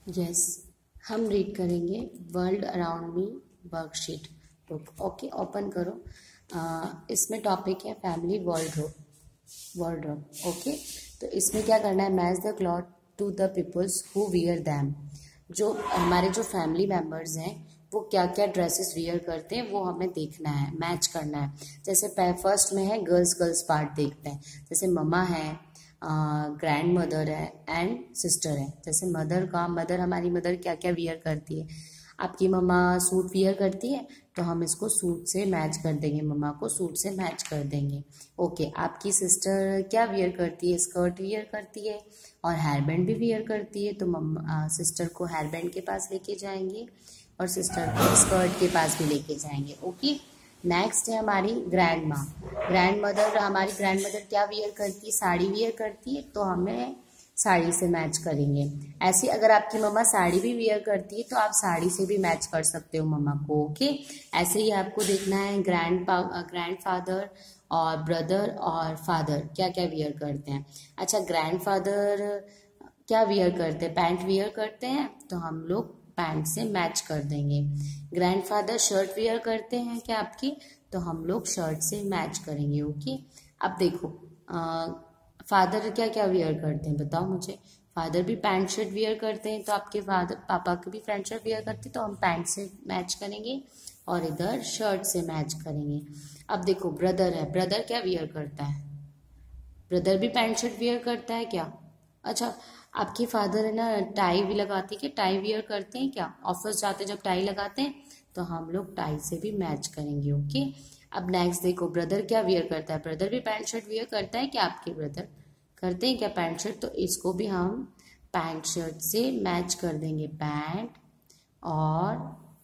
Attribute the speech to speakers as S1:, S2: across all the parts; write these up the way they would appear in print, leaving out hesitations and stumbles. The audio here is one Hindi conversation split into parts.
S1: यस, हम रीड करेंगे world around me worksheet book. Okay, open करो। इसमें टॉपिक है फैमिली वार्डरोब। ओके, तो इसमें क्या करना है, match the cloth to the peoples who wear them. जो हमारे जो फैमिली मेम्बर्स हैं वो क्या क्या ड्रेसेस वियर करते हैं वो हमें देखना है, मैच करना है। जैसे फर्स्ट में है गर्ल्स पार्ट देखते हैं। जैसे ममा है, ग्रैंड मदर है एंड सिस्टर है। जैसे मदर हमारी मदर क्या क्या वियर करती है। आपकी मम्मा सूट वियर करती है तो हम इसको सूट से मैच कर देंगे, मम्मा को सूट से मैच कर देंगे। ओके, आपकी सिस्टर क्या वियर करती है, स्कर्ट वियर करती है और हेयर बैंड भी वियर करती है, तो मम्मा सिस्टर को हेयर बैंड के पास लेके जाएंगे और सिस्टर को स्कर्ट के पास भी लेके जाएंगे। ओके, नेक्स्ट है हमारी ग्रैंड मदर। हमारी ग्रैंड मदर क्या वियर करती है, साड़ी वियर करती है, तो हमें साड़ी से मैच करेंगे। ऐसे अगर आपकी मम्मा साड़ी भी वियर करती है तो आप साड़ी से भी मैच कर सकते हो मम्मा को। ओके, ऐसे ही आपको देखना है ग्रैंड फादर और ब्रदर और फादर क्या क्या वियर करते हैं। अच्छा, ग्रैंड फादर क्या वियर करते हैं, पैंट वियर करते हैं, तो हम लोग पैंट से मैच कर देंगे। ग्रैंडफादर शर्ट वियर करते हैं क्या आपकी, तो हम लोग शर्ट से मैच करेंगे। ओके, अब देखो फादर क्या क्या वियर करते हैं बताओ मुझे। फादर भी पैंट शर्ट वियर करते हैं, तो आपके फादर पापा भी पैंट शर्ट वियर करते हैं, तो हम पैंट से मैच करेंगे और इधर शर्ट से मैच करेंगे। अब देखो ब्रदर है, ब्रदर क्या वियर करता है, ब्रदर भी पैंट शर्ट वियर करता है क्या। अच्छा, आपके फादर है ना टाई भी लगाते हैं क्या, टाई वियर करते हैं क्या, ऑफिस जाते जब टाई लगाते हैं, तो हम लोग टाई से भी मैच करेंगे। ओके, अब नेक्स्ट देखो ब्रदर क्या वियर करता है, ब्रदर भी पैंट शर्ट वियर करता है क्या, आपके ब्रदर करते हैं क्या पैंट शर्ट, तो इसको भी हम पैंट शर्ट से मैच कर देंगे, पैंट और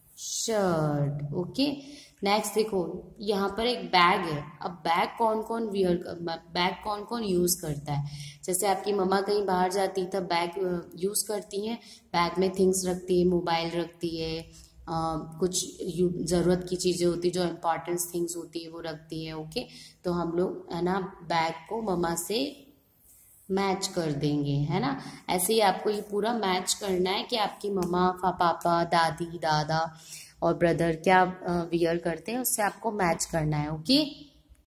S1: शर्ट। ओके, नेक्स्ट देखो यहाँ पर एक बैग है। अब बैग कौन कौन यूज करता है। जैसे आपकी मम्मा कहीं बाहर जाती है तब बैग यूज करती हैं, बैग में थिंग्स रखती है, मोबाइल रखती है, कुछ ज़रूरत की चीज़ें होती है, जो इम्पोर्टेंट थिंग्स होती है वो रखती है। ओके, तो हम लोग है ना बैग को मम्मा से मैच कर देंगे, है ना। ऐसे ही आपको ये पूरा मैच करना है कि आपकी मम्मा पापा दादी दादा और ब्रदर क्या वियर करते हैं, उससे आपको मैच करना है। ओके।